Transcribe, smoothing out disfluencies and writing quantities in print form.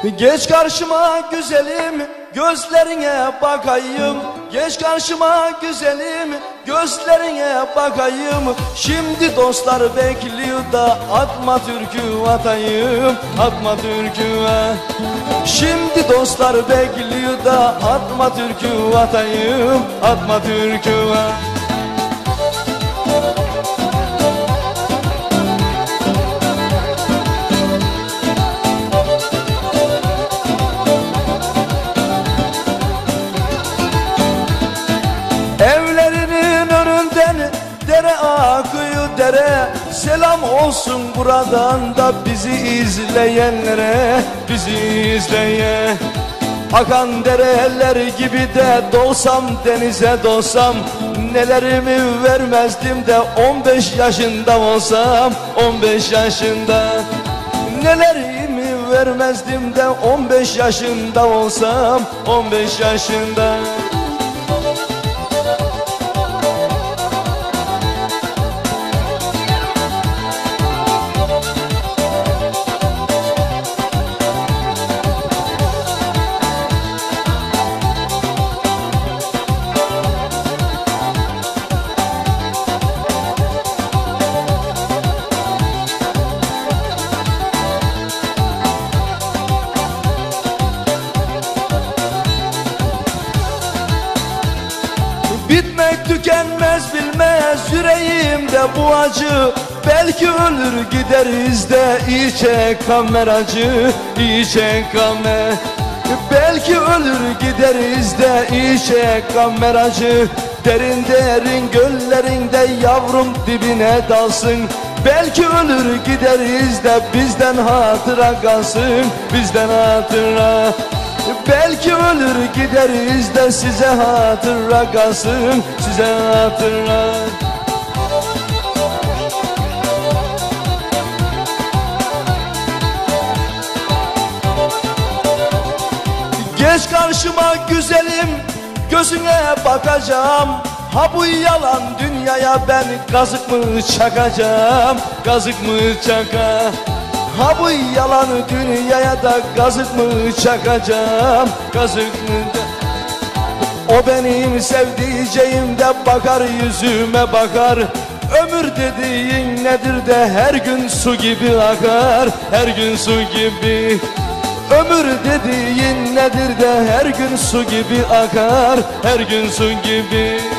Geç karşıma güzelim, gözlerine bakayım. Geç karşıma güzelim, gözlerine bakayım. Şimdi dostlar bekliyor da atma türkü atayım, atma türkü. Şimdi dostlar bekliyor da atma türkü atayım, atma türkü. Evlerinin önünden dere akıyor dere. Selam olsun buradan da bizi izleyenlere, bizi izleyen. Akan dereler gibi de dolsam denize dolsam, nelerimi vermezdim de 15 yaşında olsam, 15 yaşında. Nelerimi vermezdim de 15 yaşında olsam, 15 yaşında. Bitmek tükenmez bilmez yüreğimde bu acı. Belki ölür gideriz de iyi çek kameracı, iyi çek kamer. Belki ölür gideriz de iyi çek kameracı. Derin derin göllerinde yavrum dibine dalsın. Belki ölür gideriz de bizden hatıra kalsın, bizden hatıra. Belki ölür gideriz de size hatıra kalsın, size hatıra. Geç karşıma güzelim, gözüne bakacağım. Ha bu yalan dünyaya ben kazık mı çakacağım, kazık mı çaka. Ha bu yalan dünyaya da kazık mı çakacağım, kazık mı da. O benim sevdiceğim de bakar yüzüme bakar. Ömür dediğin nedir de her gün su gibi akar, her gün su gibi. Ömür dediğin nedir de her gün su gibi akar, her gün su gibi.